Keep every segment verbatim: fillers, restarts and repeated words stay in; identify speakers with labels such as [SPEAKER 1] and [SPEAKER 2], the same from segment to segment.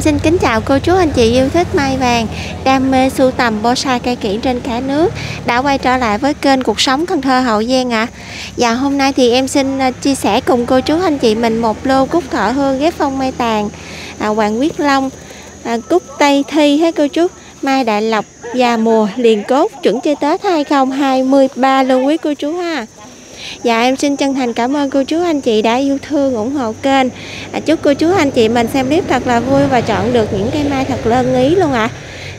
[SPEAKER 1] xin kính chào cô chú anh chị yêu thích mai vàng, đam mê sưu tầm bonsai cây kiểng trên cả nước đã quay trở lại với kênh Cuộc Sống Cần Thơ Hậu Giang ạ. À. Và hôm nay thì em xin chia sẻ cùng cô chú anh chị mình một lô cúc thọ hương ghép phong mai tàn, à, hoàng quyết long, à, cúc tây thi hết cô chú, mai đại lộc và mùa liền cốt chuẩn chơi Tết hai không hai ba luôn quý cô chú ha. Dạ em xin chân thành cảm ơn cô chú anh chị đã yêu thương ủng hộ kênh. À, chúc cô chú anh chị mình xem clip thật là vui và chọn được những cây mai thật là ý luôn ạ. À.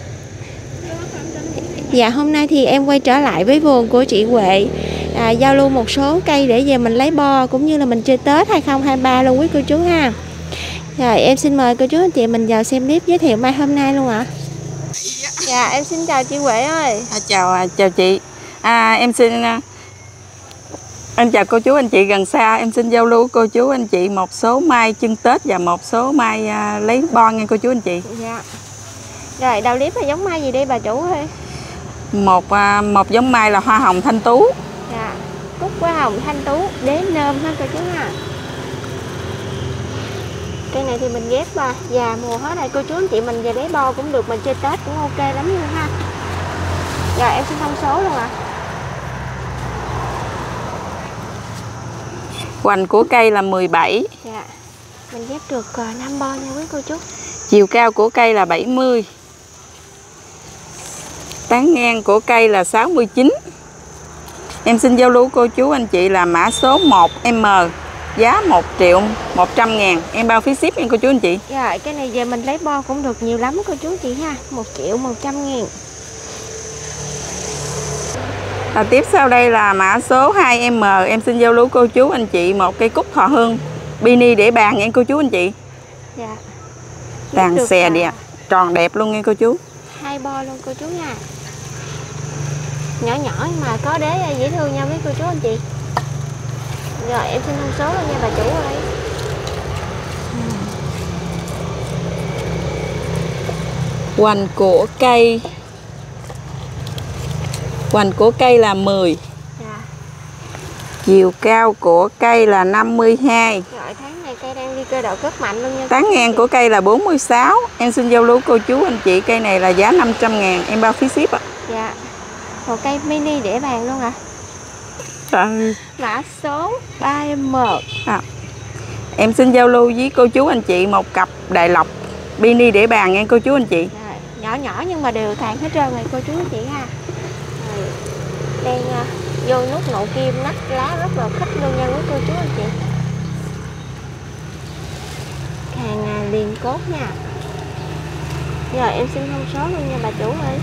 [SPEAKER 1] Dạ hôm nay thì em quay trở lại với vườn của chị Huệ, à, giao lưu một số cây để về mình lấy bo cũng như là mình chơi Tết hai không hai ba luôn quý cô chú ha. Rồi em xin mời cô chú anh chị mình vào xem clip giới thiệu mai hôm nay luôn ạ. À. Dạ em xin chào chị Huệ ơi.
[SPEAKER 2] À, chào chào chị. À, em xin Em chào cô chú anh chị gần xa, em xin giao lưu cô chú anh chị một số mai chân Tết và một số mai à, lấy bon nha cô chú anh chị.
[SPEAKER 1] Dạ. Rồi đầu clip là giống mai gì đi bà chủ ơi?
[SPEAKER 2] Một à, một giống mai là hoa hồng thanh tú.
[SPEAKER 1] Dạ. Cúc hoa hồng thanh tú đế nơm ha cô chú ha. Cây này thì mình ghép ba già mùa hết này cô chú anh chị mình về đế bo cũng được, mình chơi Tết cũng ok lắm luôn ha. Rồi em xin thông số luôn ạ. À.
[SPEAKER 2] Hoành của cây là mười bảy.
[SPEAKER 1] Dạ. Mình ghép được năm bo nha quý cô chú.
[SPEAKER 2] Chiều cao của cây là bảy mươi. Tán ngang của cây là sáu mươi chín. Em xin giao lưu cô chú anh chị là mã số một M, giá một triệu một trăm ngàn, em bao phí ship nha cô chú anh chị.
[SPEAKER 1] Dạ, cái này về mình lấy bo cũng được nhiều lắm cô chú chị ha, một triệu một trăm ngàn.
[SPEAKER 2] À, tiếp sau đây là mã số hai M, em xin giao lưu cô chú anh chị một cây cúc thọ hương mini để bàn nha cô chú anh chị.
[SPEAKER 1] Dạ.
[SPEAKER 2] Tàn xè đẹp, tròn đẹp luôn nha cô chú.
[SPEAKER 1] Hai bo luôn cô chú nha. Nhỏ nhỏ nhưng mà có đế dễ thương nha với cô chú anh chị. Rồi em xin thông số luôn nha bà chủ ơi.
[SPEAKER 2] Hoành của cây Hoành của cây là mười.
[SPEAKER 1] Dạ.
[SPEAKER 2] Chiều cao của cây là năm mươi hai.
[SPEAKER 1] Rồi tháng này cây đang đi cơ độ rất mạnh luôn nha.
[SPEAKER 2] Tán ngang của cây là bốn mươi sáu. Em xin giao lưu cô chú anh chị cây này là giá năm trăm ngàn, em bao phí ship ạ.
[SPEAKER 1] Dạ. Một cây mini để bàn luôn ạ. À? Mã số ba M.
[SPEAKER 2] À. Em xin giao lưu với cô chú anh chị một cặp đại lộc mini để bàn nha cô chú anh chị.
[SPEAKER 1] Rồi, nhỏ nhỏ nhưng mà đều tàn hết trơn rồi cô chú anh chị ha. Rồi, đang uh, vô nút nộ kim nách lá rất là thích luôn nha quý cô chú anh chị. Hàng uh, liền cốt nha. Rồi em xin thông số luôn nha bà chủ ơi.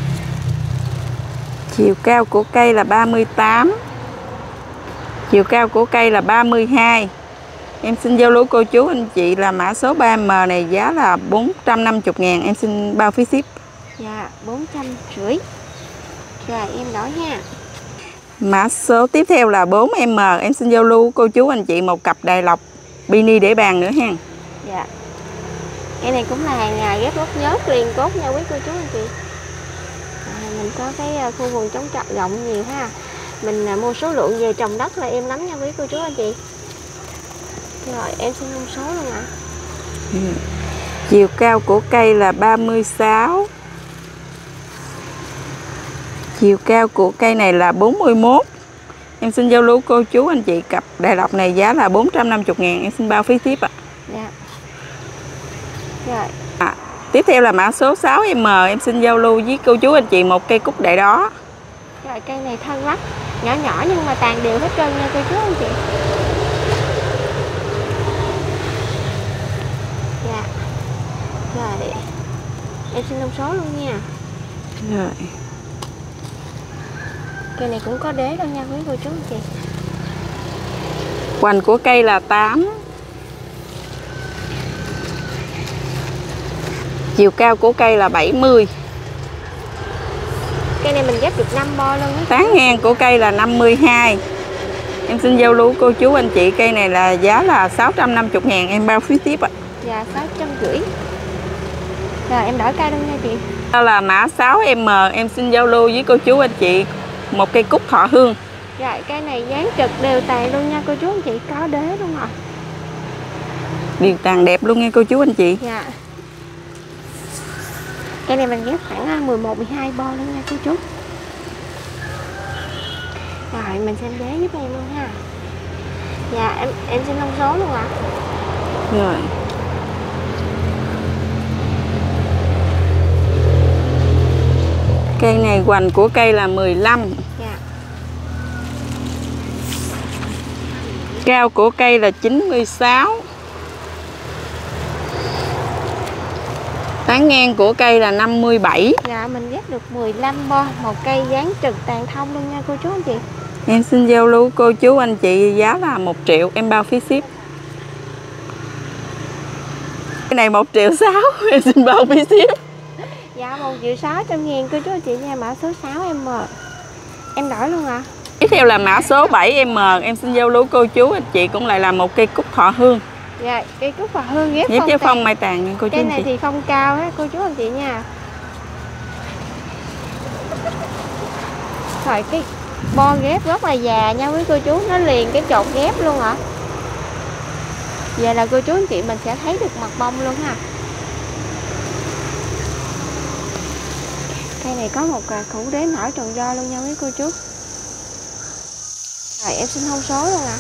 [SPEAKER 2] Chiều cao của cây là ba mươi tám. Chiều cao của cây là ba mươi hai. Em xin giao lưu cô chú anh chị là mã số ba M này giá là bốn trăm năm mươi ngàn, em xin bao phí ship.
[SPEAKER 1] Dạ, bốn trăm rưỡi. Rồi em đổi nha.
[SPEAKER 2] Mã số tiếp theo là bốn M, em xin giao lưu cô chú anh chị một cặp đại lộc mini để bàn nữa ha.
[SPEAKER 1] Dạ. Cái này cũng là hàng ngày ghép gốc nhớt liền cốt nha quý cô chú anh chị. À, mình có cái khu vườn chống trọi rộng nhiều ha. Mình à, mua số lượng về trồng đất là em lắm nha quý cô chú anh chị. Rồi em xin thông số luôn ạ.
[SPEAKER 2] Ừ. Chiều cao của cây là ba mươi sáu. Chiều cao của cây này là bốn mươi mốt. Em xin giao lưu cô chú anh chị cặp đại lộc này giá là bốn trăm năm mươi ngàn, em xin bao phí ship ạ.
[SPEAKER 1] Dạ. Rồi.
[SPEAKER 2] À, tiếp theo là mã số sáu M, em xin giao lưu với cô chú anh chị một cây cúc đại đó.
[SPEAKER 1] Rồi cây này thân lắm, nhỏ nhỏ nhưng mà tàn đều hết trơn nha cô chú anh chị. Dạ. Rồi. Em xin thông số luôn nha.
[SPEAKER 2] Rồi.
[SPEAKER 1] Cây này cũng có đế luôn nha quý cô chú anh chị.
[SPEAKER 2] Hoành của cây là tám. Chiều cao của cây là bảy mươi.
[SPEAKER 1] Cây này mình ghép được năm bo luôn á.
[SPEAKER 2] Tán ngang của cây là năm mươi hai. Em xin giao lưu cô chú anh chị cây này là giá là sáu trăm năm mươi ngàn, em bao phí ship ạ.
[SPEAKER 1] Dạ sáu trăm rưỡi. Rồi em đổi cây luôn nha chị.
[SPEAKER 2] Đó là mã sáu M, em xin giao lưu với cô chú anh chị một cây cúc thọ hương.
[SPEAKER 1] Rồi cây này dáng trực đều tàn luôn nha cô chú anh chị, có đế luôn rồi.
[SPEAKER 2] Điền tàn đẹp luôn nha cô chú anh chị.
[SPEAKER 1] Dạ. Cây này mình ghép khoảng mười một, mười hai bo luôn nha cô chú. Rồi mình xem giá giúp em luôn ha. Dạ em em xin thông số luôn ạ.
[SPEAKER 2] Rồi. Cây này hoành của cây là mười lăm.
[SPEAKER 1] Dạ.
[SPEAKER 2] Cao của cây là chín mươi sáu. Tán ngang của cây là năm mươi bảy.
[SPEAKER 1] Dạ mình ghép được mười lăm bo, một cây dán trực tàn thông luôn nha cô chú anh chị.
[SPEAKER 2] Em xin giao lưu cô chú anh chị giá là một triệu, em bao phí ship. Cái này một triệu sáu, em xin bao phí ship.
[SPEAKER 1] Dạ một triệu sáu trăm ngàn cô chú anh chị nha, mã số sáu em em đổi luôn ạ. À?
[SPEAKER 2] Tiếp theo là mã số bảy em, em xin giao lưu cô chú anh chị cũng lại là một cây cúc thọ hương.
[SPEAKER 1] Dạ cây cúc thọ hương ghép
[SPEAKER 2] ghép
[SPEAKER 1] phong,
[SPEAKER 2] phong mai tàn nha cô chú
[SPEAKER 1] cái
[SPEAKER 2] anh
[SPEAKER 1] này
[SPEAKER 2] chị.
[SPEAKER 1] thì phong cao á cô chú anh chị nha. Rồi cái bo ghép rất là già nha quý cô chú, nó liền cái chột ghép luôn ạ. À? Vậy là cô chú anh chị mình sẽ thấy được mặt bông luôn ha. Cây này có một củ đế nở tròn do luôn nha quý cô chú. Rồi em xin thông số luôn ạ. À.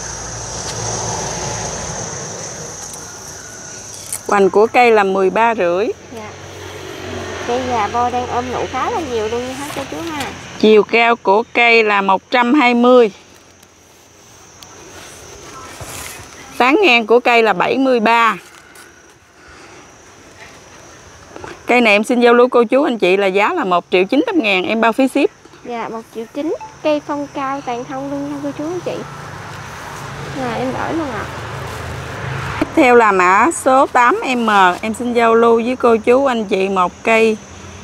[SPEAKER 2] Hoành của cây là mười ba rưỡi.
[SPEAKER 1] Dạ. Cây già bo đang ôm nụ khá là nhiều luôn nha cô chú ha.
[SPEAKER 2] Chiều cao của cây là một trăm hai mươi. Tán ngang của cây là bảy mươi ba. Cây này em xin giao lưu cô chú anh chị là giá là một triệu chín trăm ngàn, em bao phí ship.
[SPEAKER 1] Dạ một triệu chín. Cây phong cao tàn thông luôn nha cô chú anh chị. Rồi em đổi luôn ạ. À.
[SPEAKER 2] Tiếp theo là mã số tám em, em xin giao lưu với cô chú anh chị một cây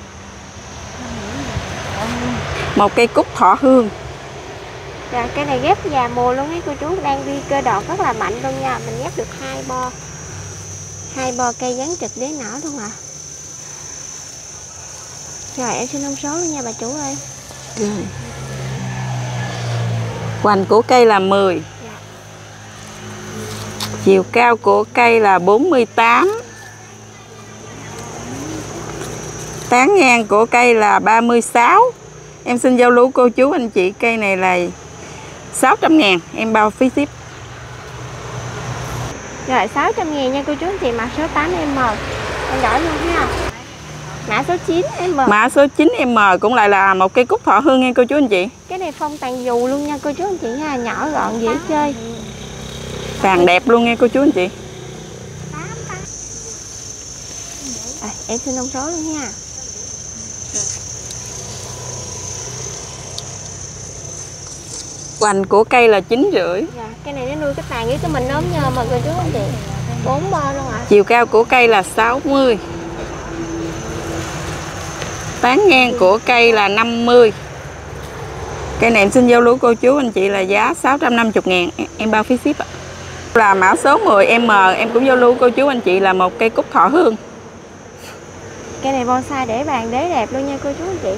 [SPEAKER 2] một cây cúc thọ hương.
[SPEAKER 1] Dạ cây này ghép già mùa luôn ấy cô chú, đang đi cơ đọt rất là mạnh luôn nha. Mình ghép được hai bo hai bo cây dán trực đế nở luôn ạ. À. Rồi em xin thông số luôn nha bà chủ ơi.
[SPEAKER 2] Rồi. Hoành của cây là mười.
[SPEAKER 1] Dạ.
[SPEAKER 2] Chiều cao của cây là bốn mươi tám. Tán ngang của cây là ba mươi sáu. Em xin giao lưu cô chú anh chị cây này là sáu trăm ngàn, em bao phí ship.
[SPEAKER 1] Rồi sáu trăm ngàn nha cô chú anh chị, mã số tám em. Em đổi luôn ha. Mã số chín em.
[SPEAKER 2] Mã số chín em cũng lại là một cây cúc thọ hương nha cô chú anh chị.
[SPEAKER 1] Cái này phong tàn dù luôn nha cô chú anh chị nha, nhỏ gọn dễ chơi.
[SPEAKER 2] Tàn đẹp luôn nha cô chú anh chị.
[SPEAKER 1] À, em xin thông số luôn nha.
[SPEAKER 2] Hoành của cây là chín rưỡi.
[SPEAKER 1] Dạ, cây này nó nuôi cái tàn với cái mình ốm nhờ mà cô chú anh chị. Bốn bo luôn ạ. À.
[SPEAKER 2] Chiều cao của cây là sáu mươi. Tán ngang của cây là năm mươi. Cây này em xin giao lưu cô chú anh chị là giá sáu trăm năm mươi ngàn, em bao phí ship ạ. Là mã số mười em, em cũng giao lưu cô chú anh chị là một cây cúc thọ hương.
[SPEAKER 1] Cây này bonsai để bàn đế đẹp luôn nha cô chú anh chị.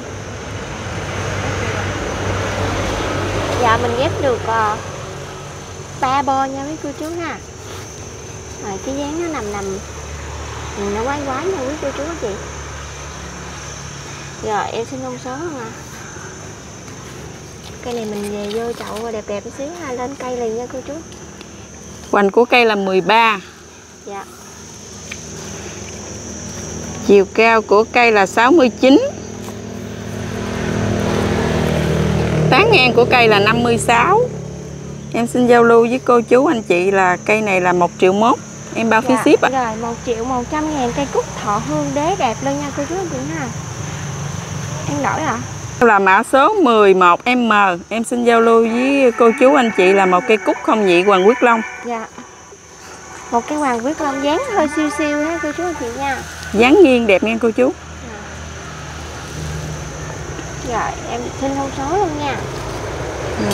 [SPEAKER 1] Dạ mình ghép được ba uh, bo nha mấy cô chú ha. Rồi cái dáng nó nằm nằm nó quái quái nha quý cô chú anh chị. Rồi em xin thông số không ạ? À? Cây này mình về vô chậu đẹp đẹp một xíu ha, lên cây liền nha cô chú.
[SPEAKER 2] Hoành của cây là mười ba.
[SPEAKER 1] Dạ.
[SPEAKER 2] Chiều cao của cây là sáu mươi chín. Tán ngang của cây là năm mươi sáu. Em xin giao lưu với cô chú anh chị là cây này là một triệu mốt, em bao phí
[SPEAKER 1] dạ,
[SPEAKER 2] ship ạ.
[SPEAKER 1] Rồi một triệu một trăm ngàn cây cúc thọ hương đế đẹp luôn nha cô chú anh chị ha. Em đổi ạ. À?
[SPEAKER 2] Là mã số mười một em, em xin giao lưu với cô chú anh chị là một cây cúc không nhị Hoàng Quyết Long.
[SPEAKER 1] Dạ. Một cái Hoàng Quyết Long dáng hơi siêu siêu ha cô chú anh chị nha.
[SPEAKER 2] Dáng nghiêng đẹp nha cô chú.
[SPEAKER 1] Rồi em xin thông số luôn nha.
[SPEAKER 2] Ừ.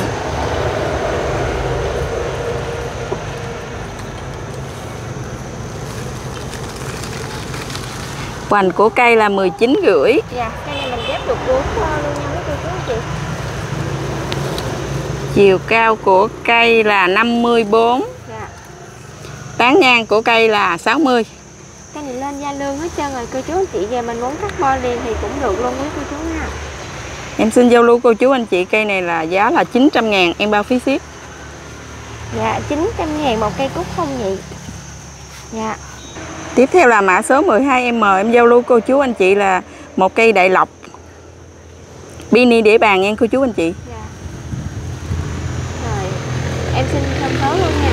[SPEAKER 2] Hoành của cây là mười chín rưỡi.
[SPEAKER 1] Dạ, cây này mình ghép được bốn bo luôn nha mấy cô chú anh chị.
[SPEAKER 2] Chiều cao của cây là năm mươi bốn.
[SPEAKER 1] Dạ.
[SPEAKER 2] Tán ngang của cây là sáu mươi.
[SPEAKER 1] cây này lên da lương hết trơn rồi cô chú anh chị. Về mình muốn cắt bo liền thì cũng được luôn quý cô chú nha.
[SPEAKER 2] Em xin giao lưu cô chú anh chị, cây này là giá là chín trăm ngàn, em bao phí ship.
[SPEAKER 1] Dạ chín trăm ngàn một cây cúc không nhị. Dạ.
[SPEAKER 2] Tiếp theo là mã số mười hai M, em giao lưu cô chú anh chị là một cây đại lộc mini để bàn nha cô chú anh chị.
[SPEAKER 1] Dạ. Rồi em xin thông số luôn nha.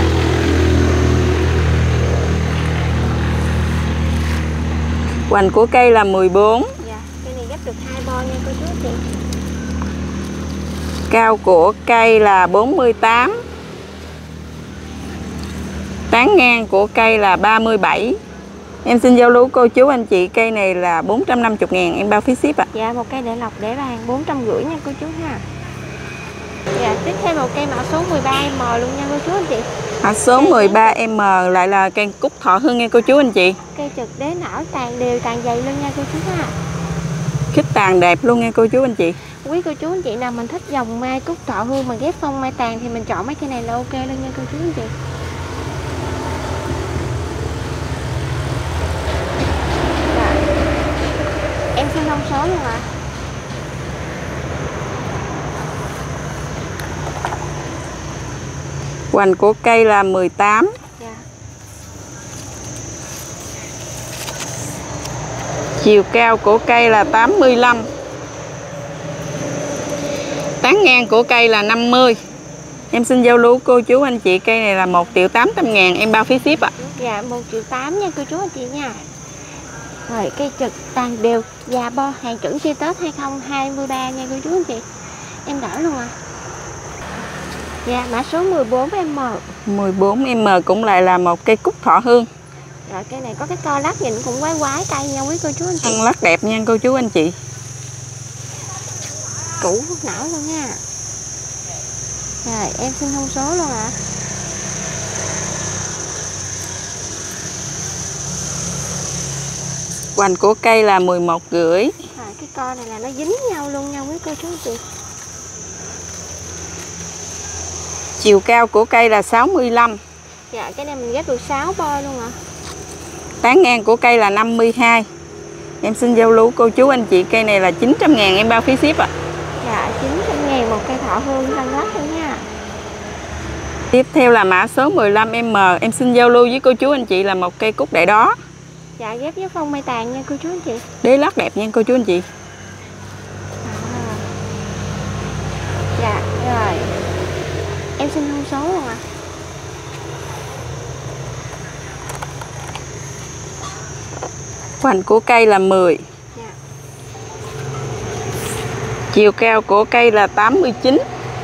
[SPEAKER 2] Hoành của cây là mười bốn.
[SPEAKER 1] Dạ, cây này ghép được hai bo nha cô chú anh chị.
[SPEAKER 2] Cao của cây là bốn mươi tám. Tán ngang của cây là ba mươi bảy. Em xin giao lưu cô chú anh chị, cây này là bốn trăm năm mươi ngàn, em bao phí ship ạ.
[SPEAKER 1] Dạ, một cây để lọc để bàn bốn trăm rưỡi nha cô chú ha. Dạ, tiếp theo một cây mã số mười ba M luôn nha cô chú anh chị.
[SPEAKER 2] Mã số mười ba M lại là cây cúc thọ hương nha cô chú anh chị.
[SPEAKER 1] Cây trực đế nở tàn đều tàn dày luôn nha cô chú ha.
[SPEAKER 2] Khít tàn đẹp luôn nha cô chú anh chị.
[SPEAKER 1] Quý cô chú anh chị nào mình thích dòng mai cúc thọ hương mà ghép phong mai tàn thì mình chọn mấy cây này là ok luôn nha cô chú anh chị. Rồi. Em xin thông số luôn ạ.
[SPEAKER 2] Hoành của cây là mười tám.
[SPEAKER 1] Dạ.
[SPEAKER 2] Chiều cao của cây là tám mươi lăm. Tán ngang của cây là năm mươi. Em xin giao lưu cô chú anh chị, cây này là một triệu tám trăm ngàn, em bao phí ship ạ.
[SPEAKER 1] Dạ, một triệu tám nha cô chú anh chị nha. Rồi cây trực tàn đều, dạ bo hàng chuẩn chi Tết hai không hai ba nha cô chú anh chị. Em đỡ luôn ạ. À. Dạ, mã số mười bốn M.
[SPEAKER 2] mười bốn M cũng lại là một cây cúc thọ hương.
[SPEAKER 1] Rồi cây này có cái co lắc nhìn cũng quái quái cây nha quý cô chú anh chị.
[SPEAKER 2] Thân lắc đẹp nha cô chú anh chị.
[SPEAKER 1] Củ nở luôn nha. Rồi em xin thông số luôn ạ. À.
[SPEAKER 2] Hoành của cây là mười một rưỡi.
[SPEAKER 1] À, cái co này là nó dính nhau luôn nha quý cô chú anh chị.
[SPEAKER 2] Chiều cao của cây là sáu mươi lăm.
[SPEAKER 1] Dạ, cái này mình ghép được sáu bo luôn ạ. À.
[SPEAKER 2] Tán ngang của cây là năm mươi hai. Em xin giao lưu cô chú anh chị, cây này là chín trăm ngàn, em bao phí ship ạ. À.
[SPEAKER 1] Dạ, chín trăm ngàn một cây thọ hương thân lắc luôn nha.
[SPEAKER 2] Tiếp theo là mã số mười lăm M, em xin giao lưu với cô chú anh chị là một cây cúc đại đó.
[SPEAKER 1] Dạ, ghép với phong mai tàn nha cô chú anh chị.
[SPEAKER 2] Đế lắc đẹp nha cô chú anh chị.
[SPEAKER 1] À. Dạ, rồi. Em xin thông số luôn ạ. À.
[SPEAKER 2] Hoành của cây là mười.
[SPEAKER 1] Dạ.
[SPEAKER 2] Chiều cao của cây là tám mươi chín.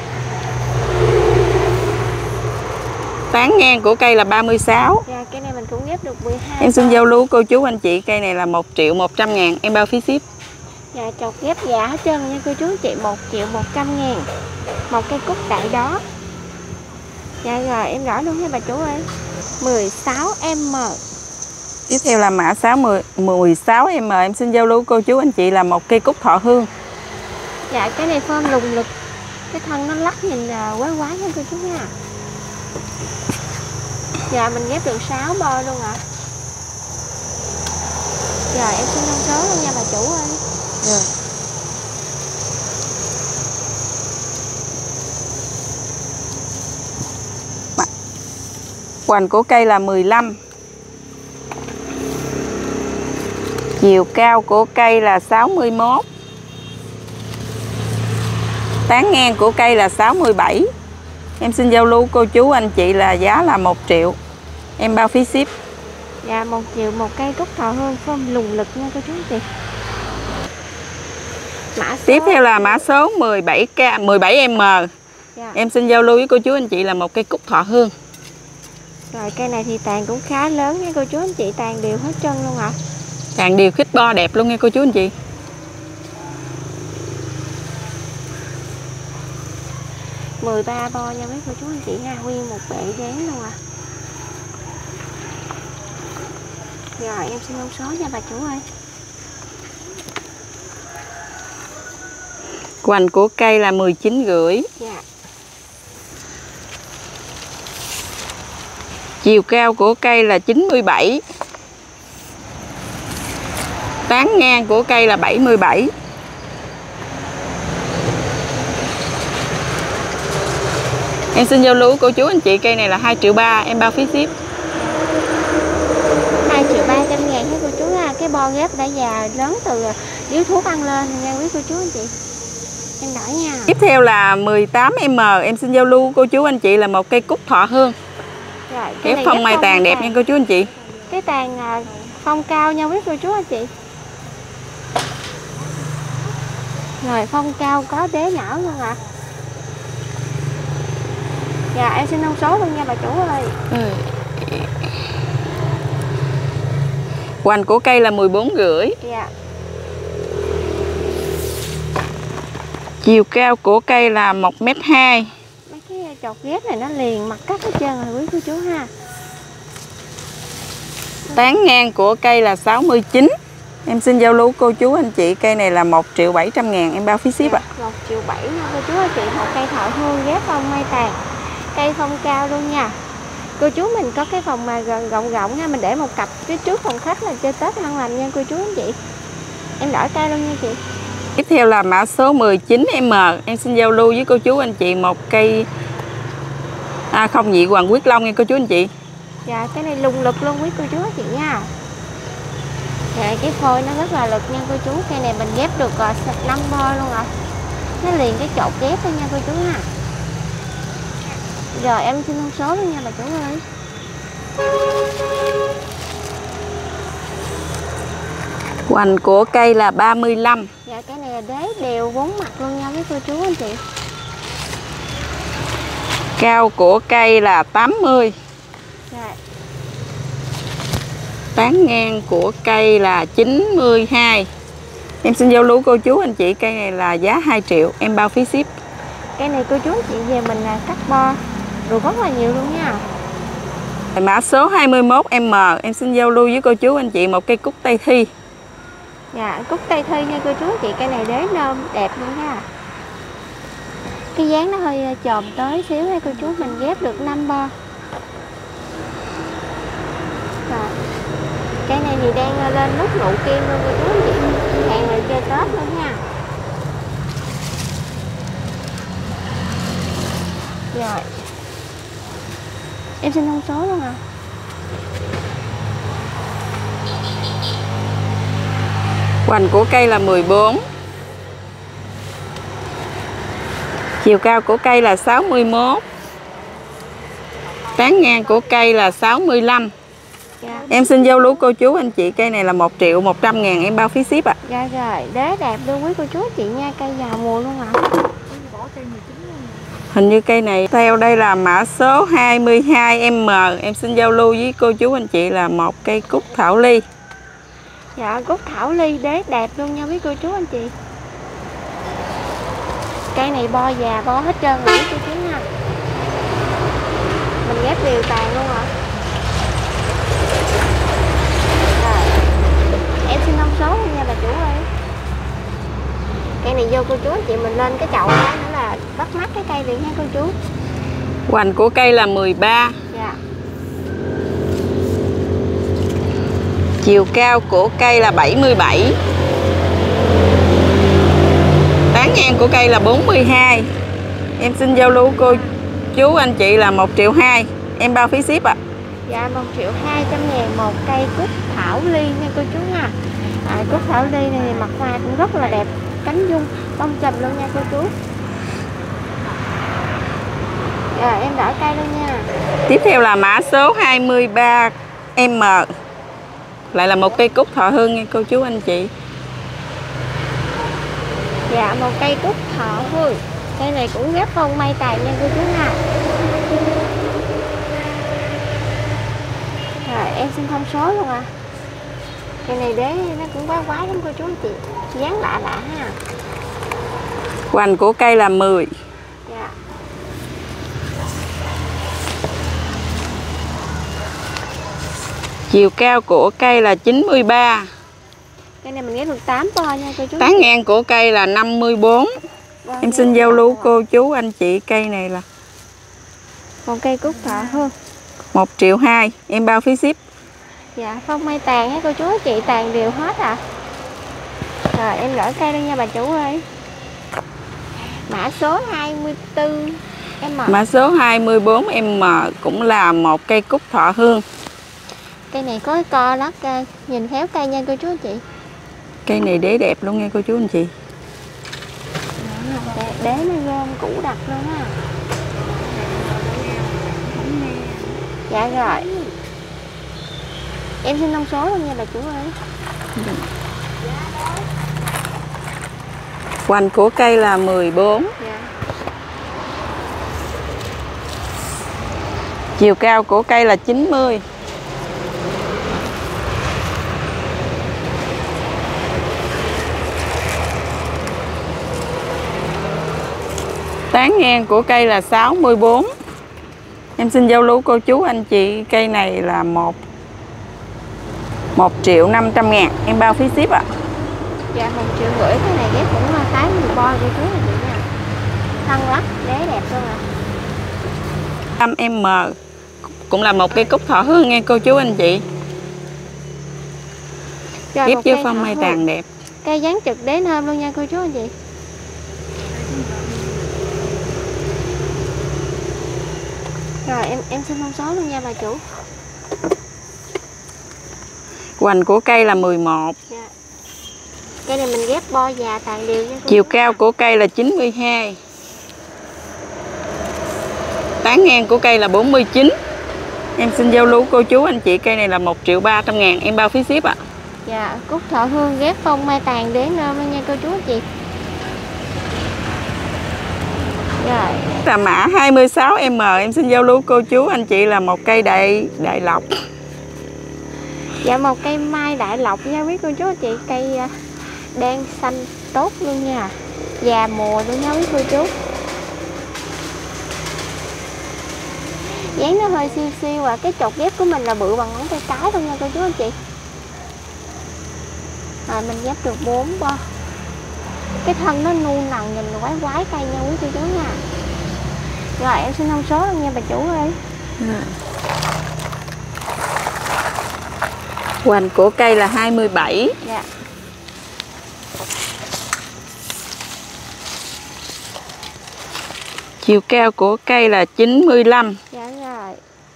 [SPEAKER 2] Tán ngang của cây là ba mươi sáu.
[SPEAKER 1] Dạ, cây này mình cũng ghép được mười hai.
[SPEAKER 2] Em xin giao lưu cô chú anh chị, cây này là một triệu một trăm ngàn, em bao phí ship.
[SPEAKER 1] Dạ, chọc ghép dạ hết trơn nha cô chú anh chị, một triệu một trăm ngàn. Một cây cúc đại đó. Dạ rồi, em rõ luôn nha bà chủ ơi. mười sáu M.
[SPEAKER 2] Tiếp theo là mã sáu mười sáu M, em xin giao lưu cô chú anh chị là một cây cúc thọ hương.
[SPEAKER 1] Dạ, cái này form lùng lực. Cái thân nó lắc nhìn quái quái nha cô chú nha. Dạ, mình ghép được sáu bo luôn ạ. À. Rồi, em xin thông số luôn nha bà chủ ơi.
[SPEAKER 2] Rồi. Hoành của cây là mười lăm. Chiều cao của cây là sáu mươi mốt. Tán ngang của cây là sáu mươi bảy. Em xin giao lưu cô chú anh chị là giá là một triệu, em bao phí ship.
[SPEAKER 1] Dạ, một triệu một cây cúc thọ hương form lùng lực nha cô chú anh chị. Mã số...
[SPEAKER 2] Tiếp theo là mã số mười bảy K mười bảy M. Dạ. Em xin giao lưu với cô chú anh chị là một cây cúc thọ hương.
[SPEAKER 1] Rồi cây này thì tàn cũng khá lớn nha cô chú anh chị, tàn đều hết chân luôn ạ. À.
[SPEAKER 2] Tàn đều khít bo đẹp luôn nha cô chú anh chị.
[SPEAKER 1] mười ba bo nha mấy cô chú anh chị nha, nguyên một bệ dáng luôn à. Rồi em xin thông số nha bà chủ ơi.
[SPEAKER 2] Hoành của cây là mười chín rưỡi.
[SPEAKER 1] Dạ.
[SPEAKER 2] Chiều cao của cây là chín mươi bảy. Tán ngang của cây là bảy mươi bảy. Em xin giao lưu cô chú anh chị, cây này là hai triệu ba, em bao phí ship.
[SPEAKER 1] hai triệu ba trăm ngàn với cô chú ha. Cái bo ghép đã già lớn từ điếu thuốc ăn lên nha quý cô chú anh chị. Em đổi nha.
[SPEAKER 2] Tiếp theo là mười tám em em, em xin giao lưu cô chú anh chị là một cây cúc thọ hương.
[SPEAKER 1] Rồi,
[SPEAKER 2] ghép phong mai tàn đẹp nha cô chú anh chị.
[SPEAKER 1] Cái tàn phong cao nha quý cô chú anh chị. Rồi phong cao có đế nhỏ luôn ạ. À. Dạ em xin thông số luôn nha bà chủ ơi.
[SPEAKER 2] Ừ. Hoành của cây là mười bốn rưỡi.
[SPEAKER 1] Dạ.
[SPEAKER 2] Chiều cao của cây là một mét hai.
[SPEAKER 1] Mấy cái chột ghép này nó liền mặt cắt hết trơn rồi quý cô chú ha.
[SPEAKER 2] Tán ngang của cây là sáu mươi chín. Em xin giao lưu cô chú anh chị, cây này là một triệu bảy trăm ngàn, em bao phí ship ạ.
[SPEAKER 1] Dạ, một triệu bảy nha cô chú anh chị, một cây thọ hương ghép phong mai tàn. Cây phong cao luôn nha. Cô chú mình có cái phòng mà rộng rộng ha, mình để một cặp phía trước phòng khách là chơi Tết ngon lành nha cô chú anh chị. Em đổi cây luôn nha chị.
[SPEAKER 2] Tiếp theo là mã số mười chín em, em xin giao lưu với cô chú anh chị một cây à, không nhị hoàng quyết long nha cô chú anh chị.
[SPEAKER 1] Dạ cái này lùng lực luôn quý cô chú anh chị nha. Dạ cái phôi nó rất là lực nha cô chú. Cây này mình ghép được năm bo luôn ạ. Nó liền cái chột ghép thôi nha cô chú ha. Rồi em xin thông số luôn nha bà chủ ơi.
[SPEAKER 2] Hoành của cây là ba mươi lăm.
[SPEAKER 1] Dạ cái này là đế đều bốn mặt luôn nha với cô chú anh chị.
[SPEAKER 2] Cao của cây là tám mươi.
[SPEAKER 1] Dạ.
[SPEAKER 2] Tán ngang của cây là chín mươi hai. Em xin giao lưu cô chú anh chị, cây này là giá hai triệu, em bao phí ship.
[SPEAKER 1] Cây này cô chú anh chị về mình là cắt bo rồi rất là nhiều luôn nha.
[SPEAKER 2] Mã số hai mươi mốt em, em xin giao lưu với cô chú anh chị một cây cúc Tây Thi.
[SPEAKER 1] Dạ cúc Tây Thi nha cô chú anh chị, cây này đế nôm đẹp luôn nha. Cái dáng nó hơi chòm tới xíu hay cô chú, mình ghép được năm bo. Rồi. Cây này thì đang lên nút nụ kim luôn cô chú anh chị, hàng này chơi Tết luôn nha. Rồi em xin thông số luôn à.
[SPEAKER 2] Hoành của cây là mười bốn. Chiều cao của cây là sáu mươi mốt. Tán ngang của cây là sáu mươi lăm.
[SPEAKER 1] Dạ.
[SPEAKER 2] Em xin giao lưu cô chú anh chị, cây này là một triệu một trăm ngàn, em bao phí ship ạ.
[SPEAKER 1] Dạ rồi, đế đẹp luôn quý cô chú chị nha, cây vào mùa luôn ạ. À.
[SPEAKER 2] Hình như cây này theo đây là mã số hai mươi hai em, em xin giao lưu với cô chú anh chị là một cây cúc thảo ly.
[SPEAKER 1] Dạ cúc thảo ly đế đẹp luôn nha quý cô chú anh chị. Cây này bo già bo hết trơn rồi quý cô chú nha. Mình ghép đều tàn luôn ạ. Rồi em xin thông số luôn nha bà chủ ơi. Cây này vô cô chú anh chị mình lên cái chậu đó nữa là bắt mắt cái cây liền nha cô chú.
[SPEAKER 2] Hoành của cây là mười ba.
[SPEAKER 1] Dạ.
[SPEAKER 2] Chiều cao của cây là bảy mươi bảy. Tán ngang của cây là bốn mươi hai. Em xin giao lưu cô chú anh chị là một triệu hai, em bao phí ship ạ.
[SPEAKER 1] Dạ một triệu hai trăm ngàn một cây cúc thảo ly nha cô chú nha. À, cúc thảo ly này thì mặt hoa cũng rất là đẹp, cánh dung bông chùm luôn nha cô chú. Dạ em đỡ cây luôn nha.
[SPEAKER 2] Tiếp theo là mã số hai mươi ba em, lại là một cây cúc thọ hương nha cô chú anh chị.
[SPEAKER 1] Dạ một cây cúc thọ hương. Cây này cũng ghép phong mai tàn nha cô chú nha. Rồi em xin thông số luôn à. Cây này đế nó cũng quá quái lắm cô chú anh chị, dáng lạ lạ ha.
[SPEAKER 2] Hoành của cây là mười.
[SPEAKER 1] Dạ.
[SPEAKER 2] Chiều cao của cây là chín mươi ba.
[SPEAKER 1] Cây này mình ghép được tám bo nha cô chú.
[SPEAKER 2] Tán ngang của cây là năm mươi bốn. Vâng, em xin giao lưu cô chú anh chị, cây này là
[SPEAKER 1] một cây cúc thọ hương
[SPEAKER 2] một triệu hai, em bao phí ship.
[SPEAKER 1] Dạ phong mai tàn á cô chú chị, tàn đều hết à. Rồi em gửi cây luôn nha bà chủ ơi. Mã số hai mươi tư em M.
[SPEAKER 2] Mã số hai mươi bốn em M cũng là một cây cúc thọ hương.
[SPEAKER 1] Cây này có co lắc ra, nhìn khéo cây nha cô chú anh chị.
[SPEAKER 2] Cây này đế đẹp luôn nha cô chú anh chị.
[SPEAKER 1] Đế, đế nó gom củ đặc luôn á. Dạ rồi. Em xin thông số luôn nha bà chủ ơi.
[SPEAKER 2] Hoành của cây là mười bốn.
[SPEAKER 1] Dạ.
[SPEAKER 2] Chiều cao của cây là chín mươi. Tán ngang của cây là sáu mươi bốn. Em xin giao lưu cô chú anh chị, cây này là một một triệu năm trăm ngàn, em bao phí ship ạ. À.
[SPEAKER 1] Dạ một triệu rưỡi, cái này ghép cũng là khá nhiều bo cô chú anh chị nha. Thân lắc, đế đẹp luôn ạ. À.
[SPEAKER 2] năm em M cũng là một cây cúc thọ hương nghe cô chú anh chị. Ghép với phong mai tàn đẹp.
[SPEAKER 1] Cây dáng trực đế nơm luôn nha cô chú anh chị. Rồi em em xin thông số luôn nha bà chủ.
[SPEAKER 2] Hoành của cây là mười một.
[SPEAKER 1] Dạ. Cây này mình ghép bo già tàn đều nha cô.
[SPEAKER 2] Chiều cao của cây là chín mươi hai. Tán ngang của cây là bốn mươi chín. Em xin giao lưu cô chú anh chị, cây này là một triệu ba trăm ngàn, em bao phí ship ạ. À.
[SPEAKER 1] Dạ, cúc thọ hương ghép phong mai tàn đế nơm luôn nha cô chú anh chị. Rồi.
[SPEAKER 2] Là mã hai mươi sáu em M, em xin giao lưu cô chú anh chị là một cây đại đại lộc.
[SPEAKER 1] Dạ một cây mai đại lộc nha quý cô chú anh chị, cây đen xanh tốt luôn nha. Già mùa luôn nha quý cô chú. Dáng nó hơi siêu siêu à, cái chột ghép của mình là bự bằng ngón tay cái luôn nha cô chú anh chị. Rồi mình ghép được bốn bo. Cái thân nó nu nằng nhìn quái quái cây nha quý cô chú nha. Rồi em xin thông số luôn nha bà chủ ơi.
[SPEAKER 2] À. Hoành của cây là hai mươi bảy.
[SPEAKER 1] Dạ.
[SPEAKER 2] Chiều cao của cây là chín mươi lăm.
[SPEAKER 1] Dạ rồi.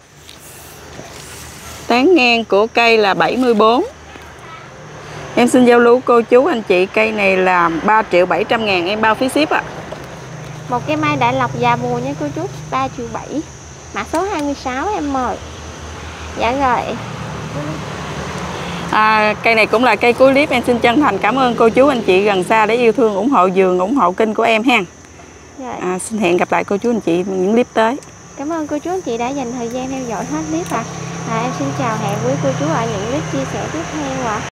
[SPEAKER 2] Tán ngang của cây là bảy mươi bốn. Em xin giao lưu cô chú anh chị, cây này là ba triệu bảy trăm ngàn, em bao phí ship ạ. À.
[SPEAKER 1] Một cây mai đại lộc già mùa nha cô chú, ba triệu bảy. Mã số hai mươi sáu em M. Dạ rồi.
[SPEAKER 2] À, cây này cũng là cây cuối clip, em xin chân thành cảm ơn cô chú anh chị gần xa để yêu thương, ủng hộ vườn, ủng hộ kênh của em ha. À, xin hẹn gặp lại cô chú anh chị những clip tới.
[SPEAKER 1] Cảm ơn cô chú anh chị đã dành thời gian theo dõi hết clip ạ. À. À, em xin chào hẹn với cô chú ở những clip chia sẻ tiếp theo ạ. À.